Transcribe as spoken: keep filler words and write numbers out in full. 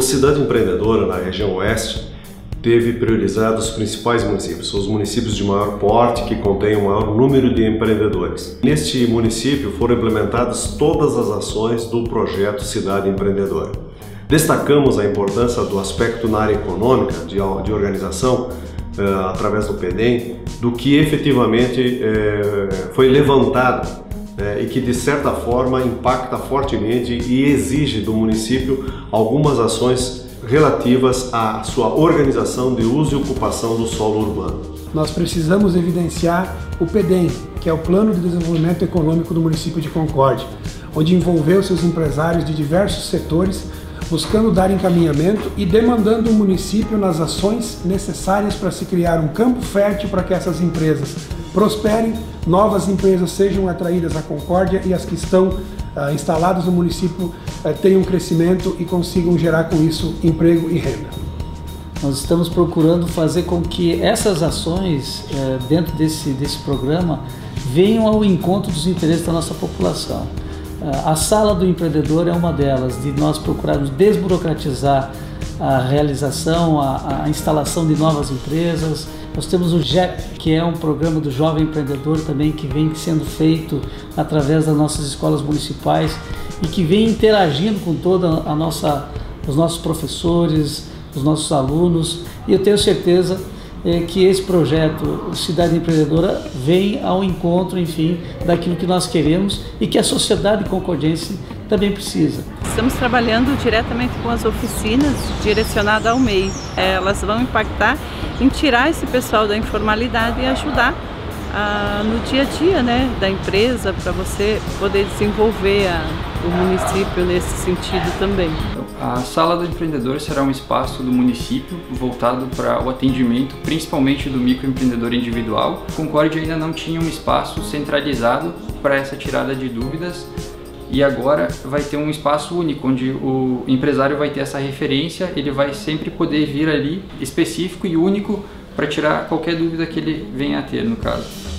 Cidade Empreendedora, na região oeste, teve priorizado os principais municípios, os municípios de maior porte, que contêm o maior número de empreendedores. Neste município foram implementadas todas as ações do projeto Cidade Empreendedora. Destacamos a importância do aspecto na área econômica, de, de organização, eh, através do PEDEM, do que efetivamente eh, foi levantado eh, e que de certa forma impacta fortemente e exige do município algumas ações relativas à sua organização de uso e ocupação do solo urbano. Nós precisamos evidenciar o PEDEM, que é o Plano de Desenvolvimento Econômico do município de Concórdia, onde envolveu seus empresários de diversos setores, buscando dar encaminhamento e demandando o município nas ações necessárias para se criar um campo fértil para que essas empresas prosperem, novas empresas sejam atraídas à Concórdia e as que estão uh, instaladas no município uh, tenham crescimento e consigam gerar com isso emprego e renda. Nós estamos procurando fazer com que essas ações uh, dentro desse, desse programa venham ao encontro dos interesses da nossa população. Uh, a Sala do Empreendedor é uma delas, de nós procurarmos desburocratizar a realização, a, a instalação de novas empresas. Nós temos o J E P, que é um programa do Jovem Empreendedor também, que vem sendo feito através das nossas escolas municipais e que vem interagindo com toda a nossa, os nossos professores, os nossos alunos. E eu tenho certeza é, que esse projeto Cidade Empreendedora vem ao encontro, enfim, daquilo que nós queremos e que a sociedade concordiense também precisa. Estamos trabalhando diretamente com as oficinas direcionadas ao meio. Elas vão impactar em tirar esse pessoal da informalidade e ajudar ah, no dia a dia, né, da empresa, para você poder desenvolver a, o município nesse sentido também. A Sala do Empreendedor será um espaço do município voltado para o atendimento, principalmente do microempreendedor individual. Concórdia ainda não tinha um espaço centralizado para essa tirada de dúvidas. E agora vai ter um espaço único, onde o empresário vai ter essa referência, ele vai sempre poder vir ali específico e único para tirar qualquer dúvida que ele venha a ter, no caso.